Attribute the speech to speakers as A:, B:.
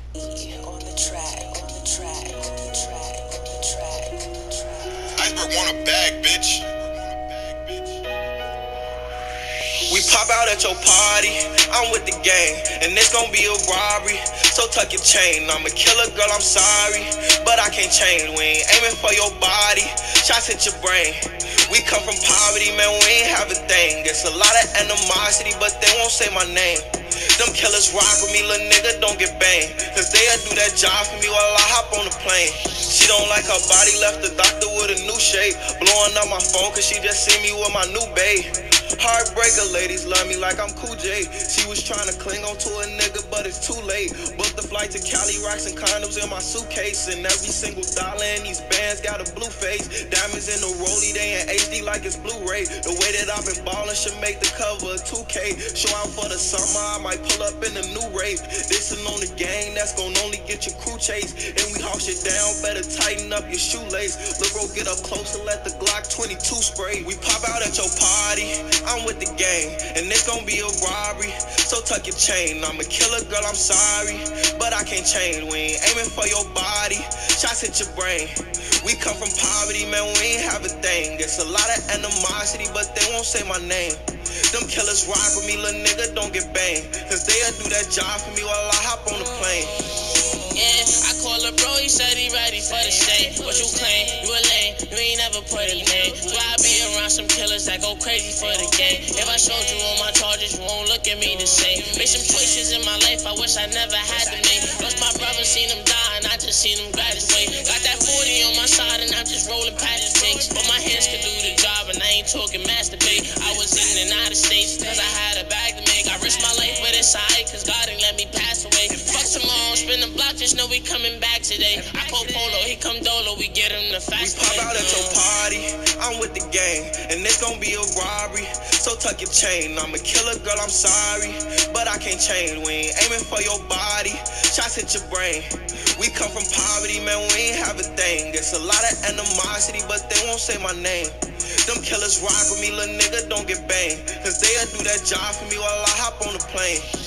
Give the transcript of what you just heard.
A: On the track, on the track, on the track, on the track, on the track.
B: Iceberg want a bag, bitch. We pop out at your party, I'm with the gang, and it's gon' be a robbery. So tuck your chain, I'm a killer, girl, I'm sorry, but I can't change. We ain't aiming for your body, shots hit your brain. We come from poverty, man, we ain't have a thing. There's a lot of animosity, but they won't say my name. Them killers rock with me, little nigga, don't get banged. Cause they'll do that job for me while I hop on the plane. She don't like her body, left the doctor with a new shape. Blowing up my phone cause she just see me with my new babe. Heartbreaker, ladies love me like I'm Cool J. She was trying to cling on to a nigga, but it's too late. Booked the flight to Cali, rocks and condoms in my suitcase. And every single dollar in these bands got a blue face. Diamonds in the rollie, they in HD like it's Blu-ray. The way that I've been ballin' should make the cover of 2K. Show out for the summer, I might pull up in a new rave. Listen on the gang, that's gon' only get your crew chase. And we haul shit down, better tighten up your shoelace. Look, bro, get up close and let the Glock 22 spray. We pop out at your party, I'm with the gang, and it's gon' be a robbery. So tuck your chain, I'm a killer, girl, I'm sorry, but I can't change. We ain't aiming for your body, shots hit your brain. We come from poverty, man, we ain't have a thing. There's a lot of animosity, but they won't say my name. Them killers rock with me, little nigga, don't get banged. Cause they'll do that job for me while I hop on the plane.
C: Yeah, I call a bro, he said he ready for the state. What you claim? You a lame, you ain't never put a name. Why I be around some killers that go crazy for the game? If I showed you all my charges, you won't look at me the same. Made some choices in my life I wish I never had to make. Lost my brother, seen him die, and I just seen him graduate. Got that 40 on my side, and I'm just rolling past the takes. But my hands could do the job, and I ain't talking masturbate. I was in and out of states, cause I had a bag to make. I risked my life, but it's alright, cause God ain't let me pass away. Fuck tomorrow, spin the block, just know we coming back today. I call Polo, he come Dolo, we get him the fast.
B: We pop out at your party, I'm with the gang, and it's gon' be a robbery. So tuck your chain, I'm a killer, girl, I'm sorry, but I can't change. We ain't aiming for your body, shots hit your brain. We come from poverty, man, we ain't have a thing. There's a lot of animosity, but they won't say my name. Them killers rock with me, little nigga, don't get banged. Cause they'll do that job for me while I hop on the plane.